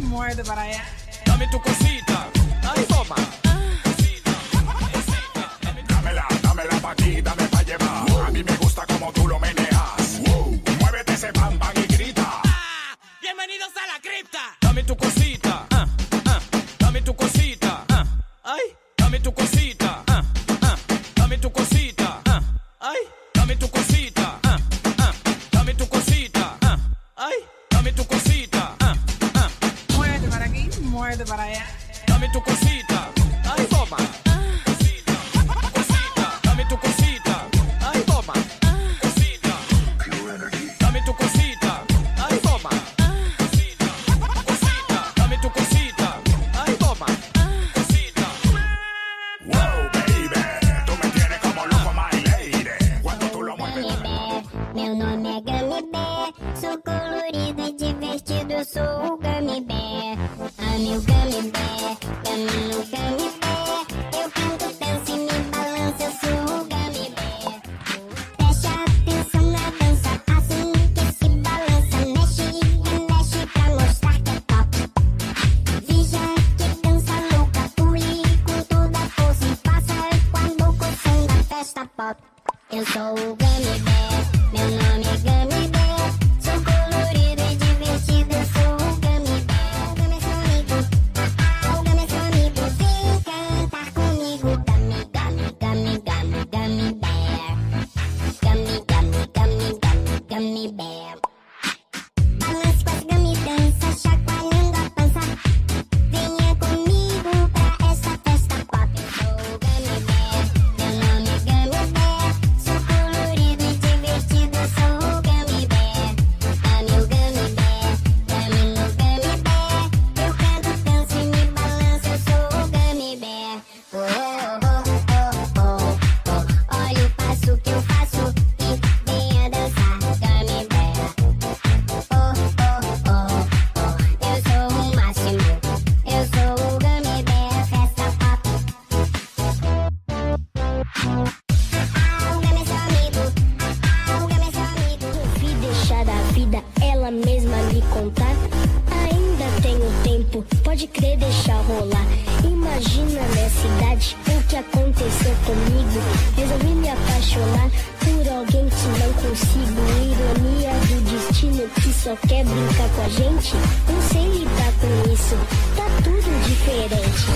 muerde para allá. Dame tu cosita. Ay, toma. Dámela pa' aquí, dame pa' llevar. A mí me gusta como tú lo meneas. Muévete ese bam bam y grita. Bienvenidos a la cripta. Dame tu cosita. Dame tu cosita. Ay, dame tu cosita. Dame tu cosita. Ay, dame tu cosita. Dame tu cosita. Ay, dame tu cosita. Muerde para aquí, muerde para allá. Dame tu cosita. Ay, toma. Cosita. Dame tu cosita. Ay, toma. Cosita. Dame tu cosita. Ay, toma. Cosita. Dame tu cosita. Ay, toma. Cosita. Wow, baby, tú me tienes como loco, my lady. Cuando tú lo mueves. Meu nome é Gummy Bear, sou colorido e divertido, eu sou o Gummy Bear. Ame o Gummy Bear, ame no Gummy Bear. Eu canto, danço e me balanço, eu sou o Gummy Bear. Preste atenção na dança, assim que se balança. Mexe e remexe pra mostrar que é top. Veja que dança louca, pule com toda a força e faça com a boca o som da festa pop. Eu sou o Gummy Bear, meu nome é Gummy Bear. Sou colorido e divertido, eu sou o Gummy Bear. O Gummy é seu amigo, o Gummy é seu amigo. Vem cantar comigo, Gummy, Gummy, Gummy, Gummy, Gummy Bear. Gummy, Gummy, Gummy, Gummy, Gummy Bear. Balance com as Gummy dança, chacoalhando a pança. Venha comigo pra essa festa pop. Eu sou o Gummy Bear, meu nome é Gummy Bear. Sou colorido e divertido, eu sou o Gummy Bear. Ame o Gummy Bear, ame no Gummy Bear. Eu canto, danço e me balanço, eu sou o Gummy Bear. Oh, oh, oh, oh, oh. Olha o passo que eu faço e venha dançar, Gummy Bear. Oh, oh, oh, oh. Eu sou o máximo, eu sou o Gummy Bear, festa pop. O Gummy é seu amigo, o Gummy é seu amigo. Resolvi deixar a vida ela mesma me contar. Ainda tenho tempo, pode crer, deixar rolar. Imagina nessa idade o que aconteceu comigo. Resolvi me apaixonar por alguém que não consigo. Ironia do destino que só quer brincar com a gente. Não sei lidar com isso, tá tudo diferente.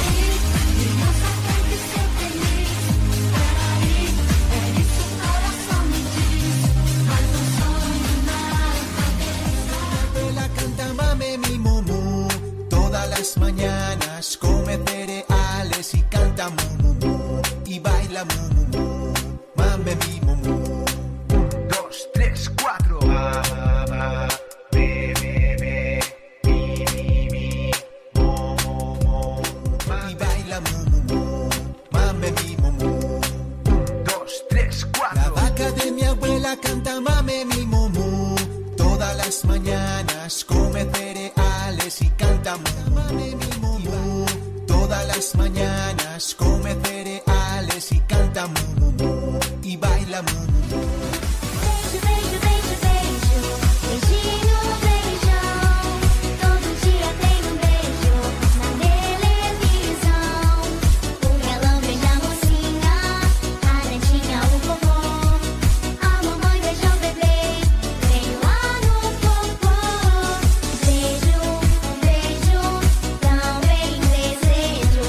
Abuela canta mame mi mumu. Todas las mañanas come cereales y canta mumu y baila mumu. Mame mi mumu. 1, 2, 3, 4. Mamá, bebé, mi, mo, mo. Y baila mumu. Mame mi mumu. 1, 2, 3, 4. La vaca de mi abuela canta mame mi mumu. Todas las mañanas come cereales y canta mame mi mumu. Todas las mañanas come cereales y canta mumu y baila mumu. Beijo, beijo, beijo, beijo. Beijinho no beijão. Todo dia tem beijo na televisão. O relambre da mocinha, a dentinha, o vovô. A mamãe beija o bebê, vem lá no popô. Beijo, beijo, também desejo.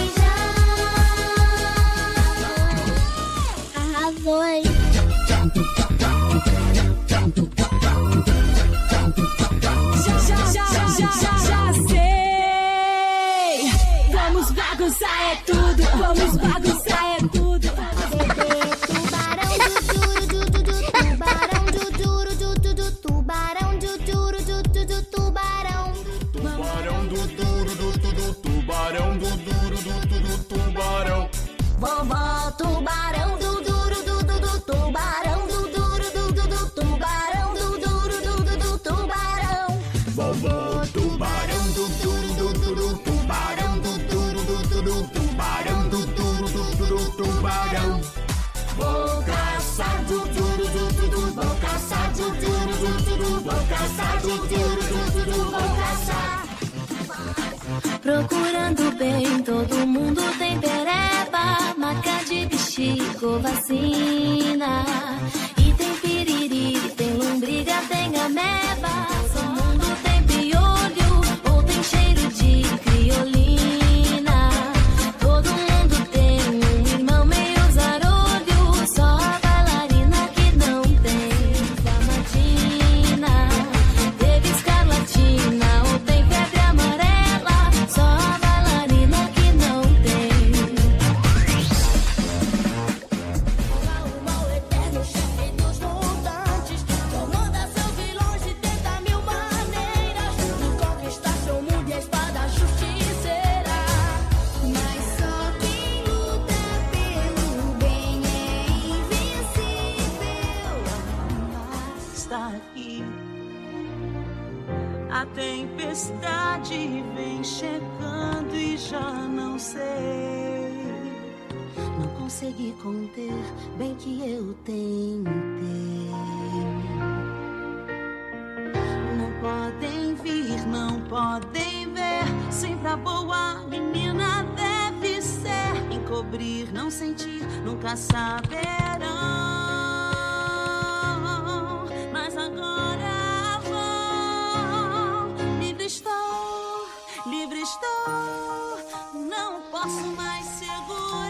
Beijão. Arrasou aí. Já sei. Vamos bagunçar é tudo. Vamos bagunçar é tudo. Tubarão do duro do tubarão. Tubarão do duro do tubarão do duro do tubarão. Vovó tubarão do duro do tubarão do duro do tubarão do duro do tubarão. Vovó tubarão do duro do tubarão do duro do tubarão do duro do tubarão. Vou caçar do duro do vou caçar do duro do vou caçar do duro do vou caçar. procurando bem, todo mundo tem pereba, maca de bexigo, vacina. E tem piriri, tem lombriga, tem ameba. Todo mundo tem piolho, ou tem cheiro de criolina. Todo mundo tem um irmão meio zarolho, só a bailarina que não tem Dalmatina. Teve escarlatina, ou tem febre amarela, só a bailarina que não tem. O mal eterno, chefe dos mutantes, comanda seus vilões de 30.000 maneiras de conquistar seu mundo e a espada justiceira. Mas só quem luta pelo bem é invencível. Está aqui. A tempestade vem chegando e já não sei. Não consegui conter, bem que eu tentei. Não podem vir, não podem ver. Sempre a boa menina deve ser. Encobrir, não sentir, nunca saberão. Mas agora vão. Livre estou, não posso mais segurar.